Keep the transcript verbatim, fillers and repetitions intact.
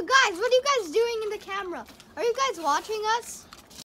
guys, what are you guys doing in the camera? Are you guys watching us?